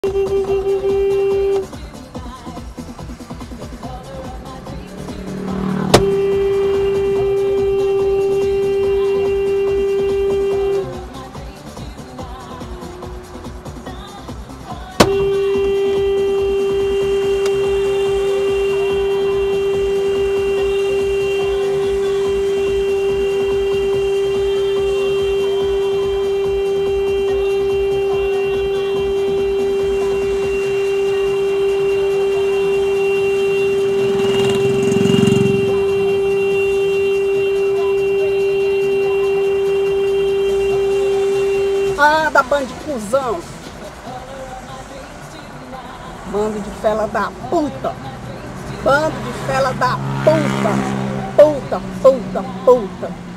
Anda, bando de cuzão! Bando de fela da puta! Bando de fela da puta! Puta, puta, puta!